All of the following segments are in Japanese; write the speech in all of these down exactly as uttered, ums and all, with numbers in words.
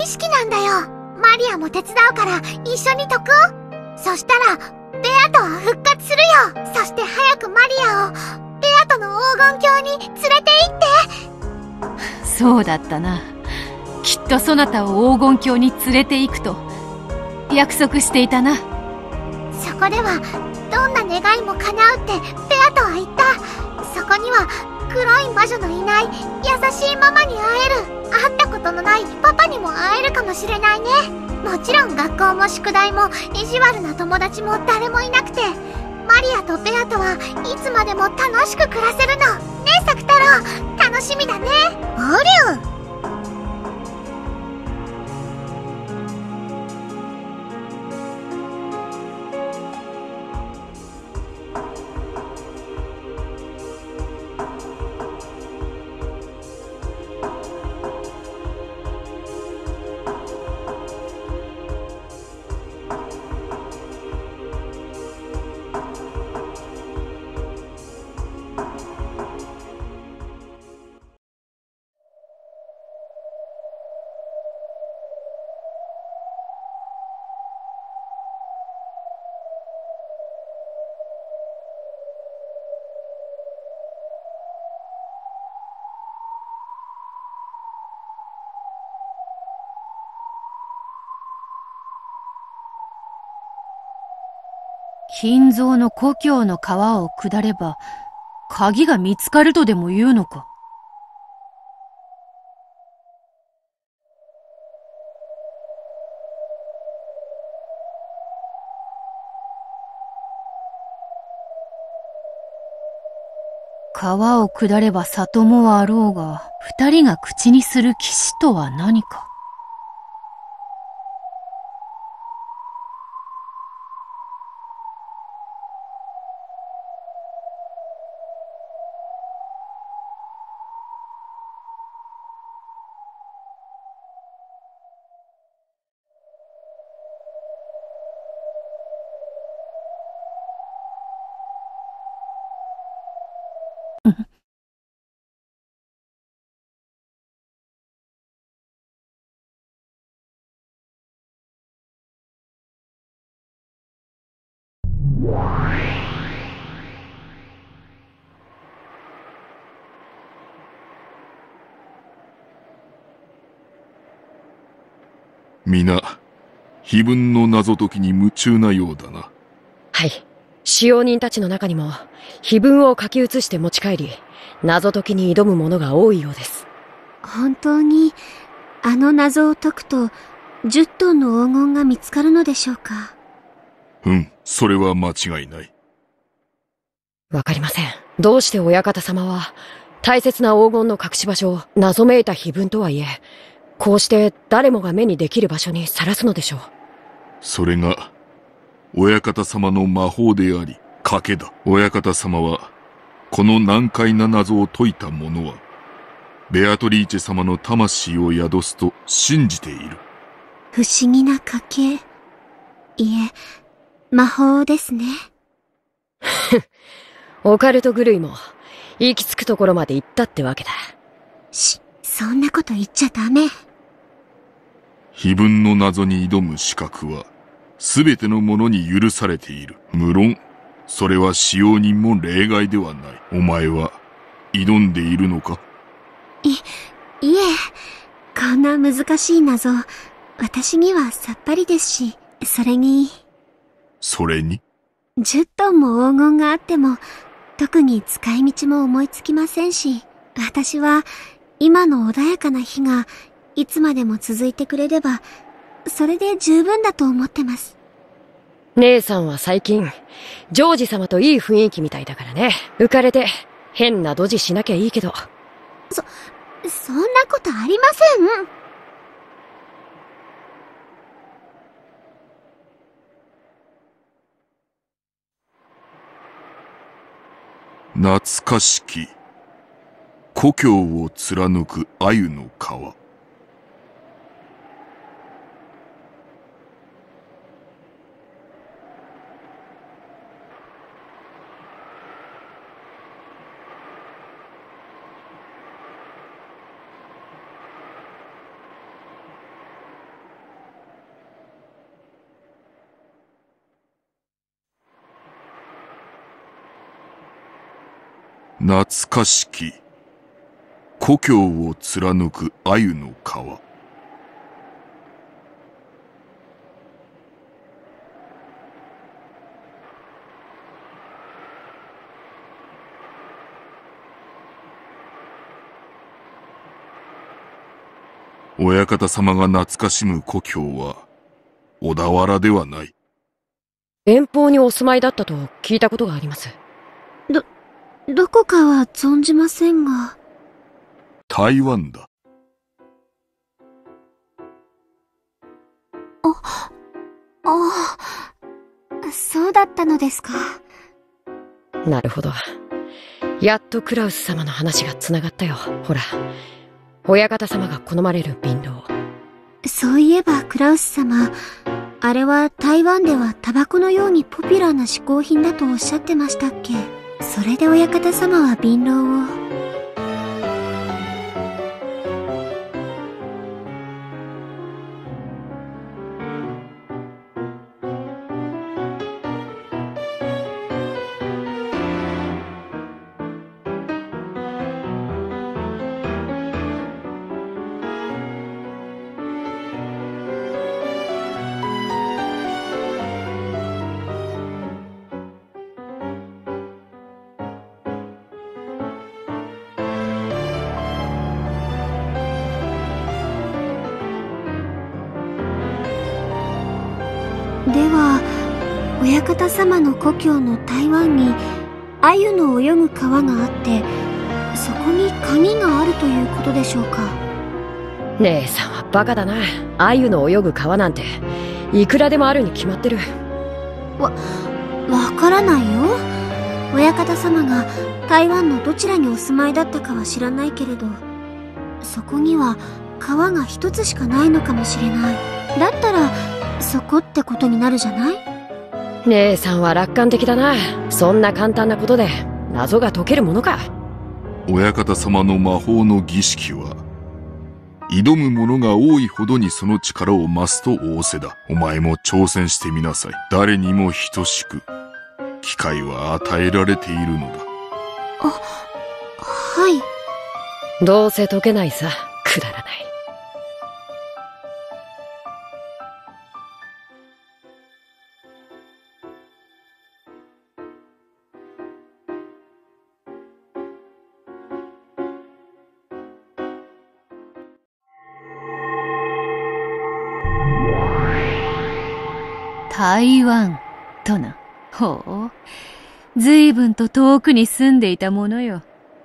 式なんだよ。マリアも手伝うから一緒に解こう。そしたらベアトは復活するよ。そして早くマリアをベアトの黄金鏡に連れて行って。 そうだったな。きっとそなたを黄金鏡に連れて行くと約束していたな。 そこではどんな願いも叶うってベアトは言った。そこには黒い魔女のいない優しいママに会える。会ったことのないパパにも会えるかもしれないね。もちろん学校も宿題も意地悪な友達も誰もいなくて、マリアとベアトはいつまでも楽しく暮らせるの。ねえ、サク太郎、楽しみだね。ありゃ。 金蔵の故郷の川を下れば鍵が見つかるとでも言うのか。川を下れば里もあろうが、二人が口にする騎士とは何か。 皆、碑文の謎解きに夢中なようだな。 はい。使用人たちの中にも、碑文を書き写して持ち帰り、謎解きに挑む者が多いようです。 本当に、あの謎を解くと、じゅっトンの黄金が見つかるのでしょうか。 うん、それは間違いない。 わかりません。どうして親方様は、大切な黄金の隠し場所を謎めいた碑文とはいえ、こうして誰もが目にできる場所にさらすのでしょう。 それが、親方様の魔法であり、賭けだ。親方様は、この難解な謎を解いた者は、ベアトリーチェ様の魂を宿すと信じている。 不思議な賭け。いえ、魔法ですね。 オカルト狂いも、行き着くところまで行ったってわけだ。 し、そんなこと言っちゃダメ。 碑文の謎に挑む資格は、すべての者に許されている。無論、それは使用人も例外ではない。お前は、挑んでいるのか？ い、いえ、こんな難しい謎、私にはさっぱりですし、それに。 それに？ じゅっトンも黄金があっても、特に使い道も思いつきませんし、私は、今の穏やかな日が、いつまでも続いてくれれば、それで十分だと思ってます。 姉さんは最近、ジョージ様といい雰囲気みたいだからね。浮かれて、変なドジしなきゃいいけど。 そ、そんなことありません。 懐かしき、故郷を貫く鮎の川。 懐かしき故郷を貫く鮎の川。親方様が懐かしむ故郷は小田原ではない。 遠方にお住まいだったと聞いたことがあります。 ど、どこかは存じませんが。 台湾だ。 あ、ああ、そうだったのですか。 なるほど。やっとクラウス様の話がつながったよ。ほら、親方様が好まれる瓶籠。 そういえばクラウス様、あれは台湾ではタバコのようにポピュラーな嗜好品だとおっしゃってましたっけ。それで親方様は瓶籠を。では、親方様の故郷の台湾に鮎の泳ぐ川があって、そこに鍵があるということでしょうか。 姉さんはバカだな。鮎の泳ぐ川なんていくらでもあるに決まってる。 わ、わからないよ。親方様が台湾のどちらにお住まいだったかは知らないけれど、そこには川が一つしかないのかもしれない。だったらそこってことになるじゃない。 姉さんは楽観的だな。そんな簡単なことで謎が解けるものか。 親方様の魔法の儀式は挑む者が多いほどにその力を増すと仰せだ。お前も挑戦してみなさい。誰にも等しく機会は与えられているのだ。 あ、はい。 どうせ解けないさ。くだらない。 台湾とな。ほう、随分と遠くに住んでいたものよ。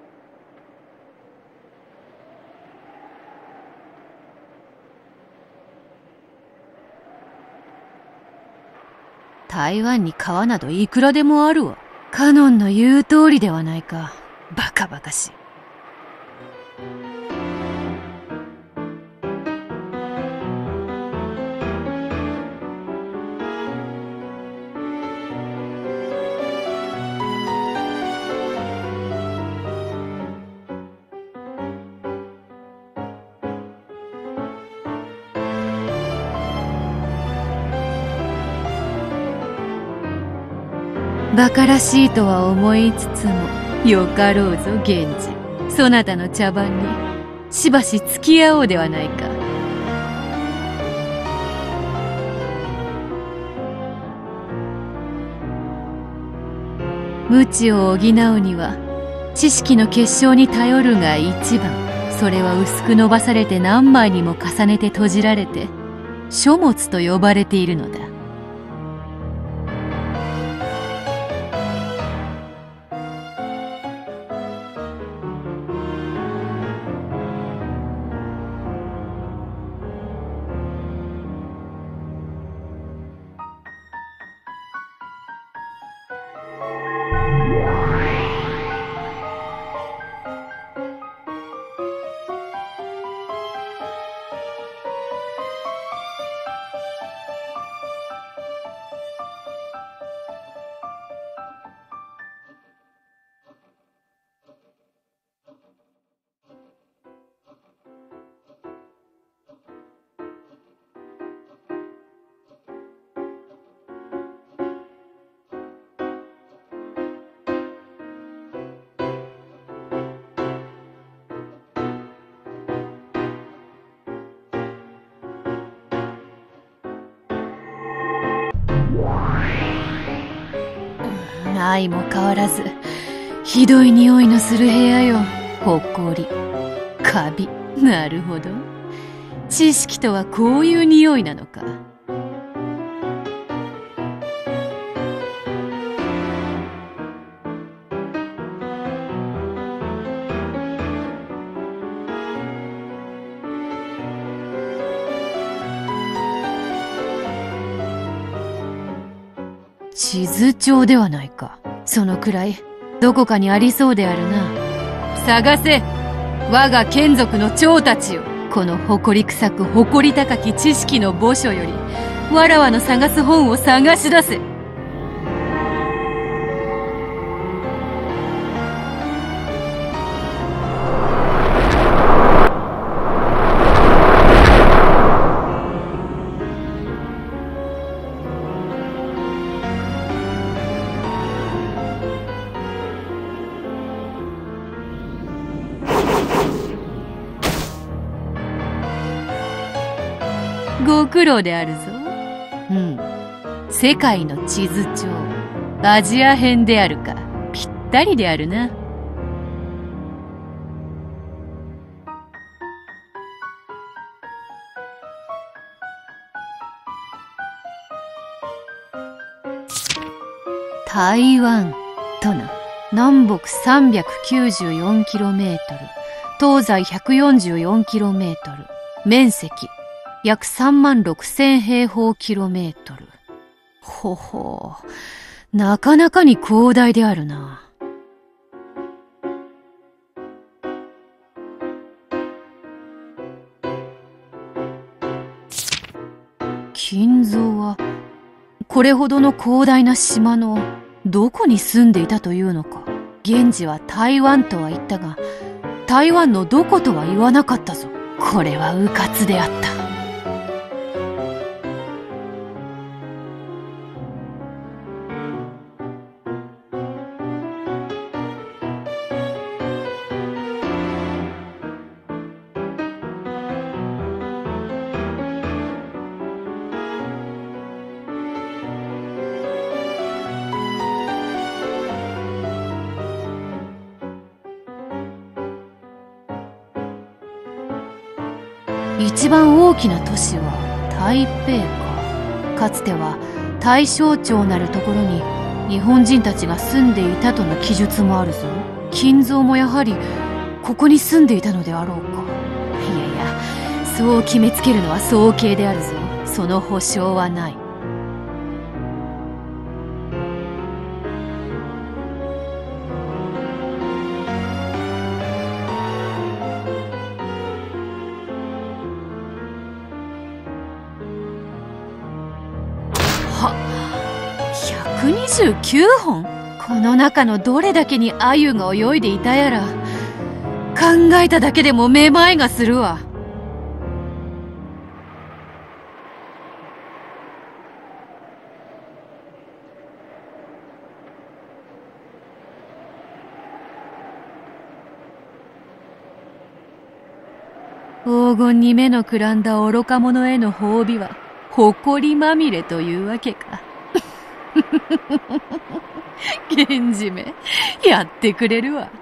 台湾に川などいくらでもあるわ。カノンの言う通りではないか。バカバカしい。馬鹿らしいとは思いつつも、よかろうぞ源氏。そなたの茶番にしばし付き合おうではないか。無知を補うには知識の結晶に頼るが一番。それは薄く伸ばされて何枚にも重ねて閉じられて書物と呼ばれているのだ。 相も変わらずひどい匂いのする部屋よ。ほこり、カビ。なるほど、知識とはこういう匂いなのか。地図帳ではないか。そのくらいどこかにありそうであるな。探せ、我が眷属の長たちよ。この誇り臭く誇り高き知識の墓所よりわらわの探す本を探し出せ。ご苦労であるぞ。うん。世界の地図帳、アジア編であるか。ぴったりであるな。台湾とな。南北 さんびゃくきゅうじゅうよんキロメートル、東西 ひゃくよんじゅうよんキロメートル、面積約さんまんろくせん平方キロメートル。ほほう、なかなかに広大であるな。金蔵はこれほどの広大な島のどこに住んでいたというのか。源氏は台湾とは言ったが、台湾のどことは言わなかったぞ。これは迂闊であった。一番大きな都市は台北か。かつては大正町なるところに日本人たちが住んでいたとの記述もあるぞ。金蔵もやはりここに住んでいたのであろうか。いやいや、そう決めつけるのは早計であるぞ。その保証はない。ひゃくにじゅうきゅうほん。この中のどれだけに鮎が泳いでいたやら、考えただけでもめまいがするわ。黄金に目のくらんだ愚か者への褒美は誇りまみれというわけか。源氏め、やってくれるわ。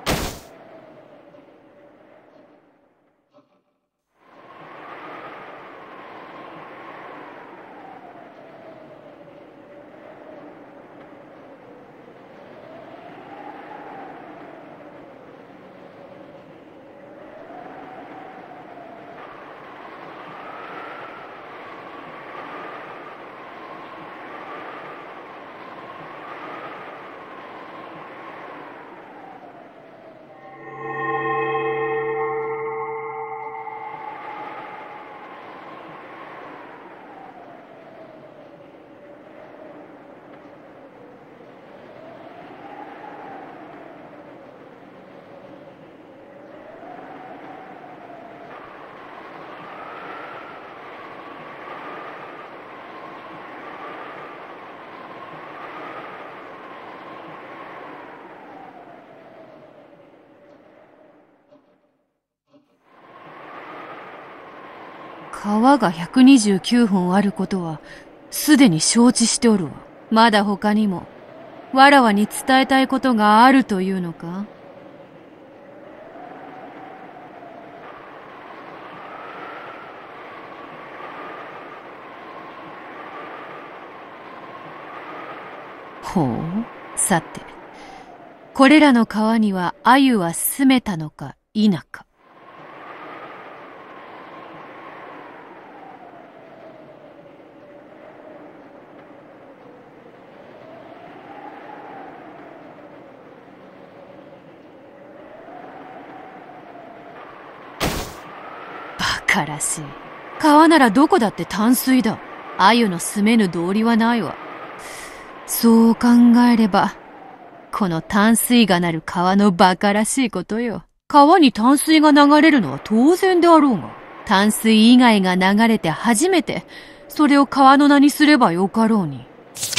川がひゃくにじゅうきゅうほんあることはすでに承知しておるわ。まだ他にもわらわに伝えたいことがあるというのか？ほう、さて、これらの川には鮎は住めたのか否か。バカらしい。川ならどこだって淡水だ。鮎の住めぬ道理はないわ。そう考えれば、この淡水がなる川の馬鹿らしいことよ。川に淡水が流れるのは当然であろうが、淡水以外が流れて初めて、それを川の名にすればよかろうに。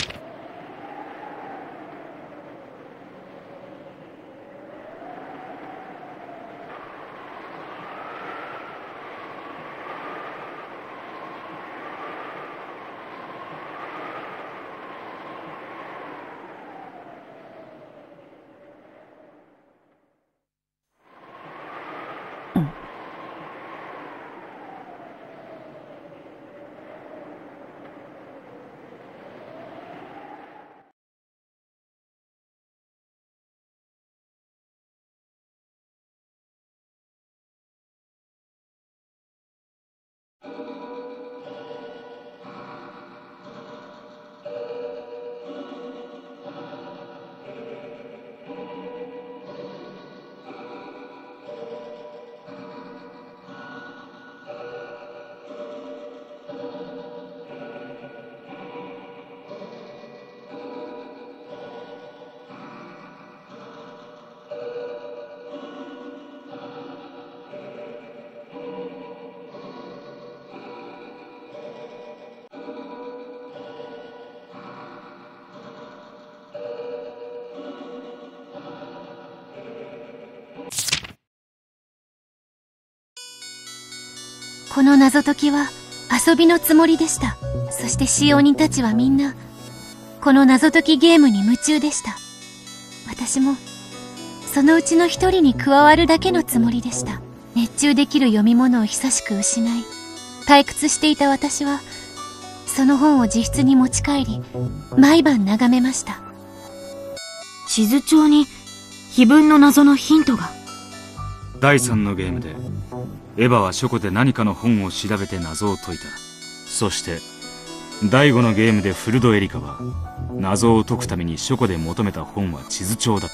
この謎解きは遊びのつもりでした。そして使用人たちはみんな、この謎解きゲームに夢中でした。私も、そのうちの一人に加わるだけのつもりでした。熱中できる読み物を久しく失い、退屈していた私は、その本を自室に持ち帰り、毎晩眺めました。 地図帳に、碑文の謎のヒントが。 だいさんのゲームで、エヴァは書庫で何かの本を調べて謎を解いた。そしてだいごのゲームでフルドエリカは謎を解くために書庫で求めた本は地図帳だった。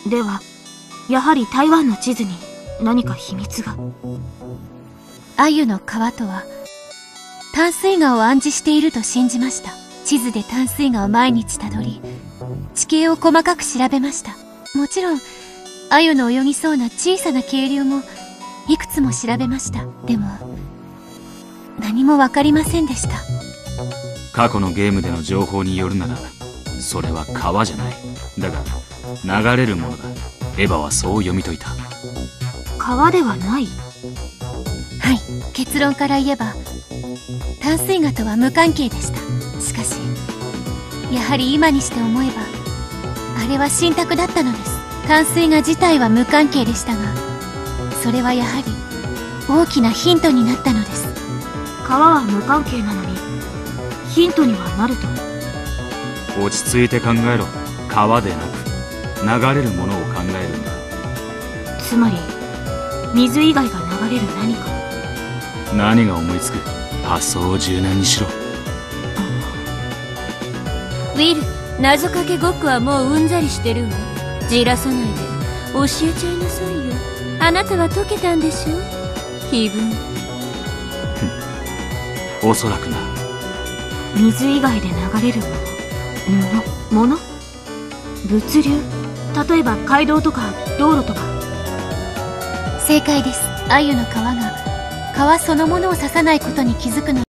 ではやはり台湾の地図に何か秘密が。 鮎の川とは淡水河を暗示していると信じました。地図で淡水河を毎日たどり、地形を細かく調べました。もちろん鮎の泳ぎそうな小さな渓流もいくつも調べました。でも何もわかりませんでした。 過去のゲームでの情報によるなら、それは川じゃない。だが流れるものだ。エヴァはそう読み解いた。 川ではない。 はい、結論から言えば淡水河とは無関係でした。しかしやはり今にして思えばあれは信託だったのです。淡水河自体は無関係でしたが、それはやはり大きなヒントになったのです。 川は無関係なのにヒントにはなると。 落ち着いて考えろ。川でなく流れるものを考えるんだ。 つまり水以外が流れる何か。 何が思いつく。発想を柔軟にしろ。 ウィル、謎かけごっこはもううんざりしてるわ。じらさないで教えちゃいなさいよ。あなたは解けたんでしょ、碑文。 おそらくな。 水以外で流れるもの、もの、物流、例えば街道とか道路とか。 正解です。鮎の川が川そのものを指さないことに気づくの